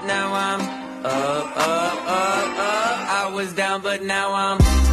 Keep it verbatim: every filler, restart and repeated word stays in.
but now I'm up, up, up, up. I was down, but now I'm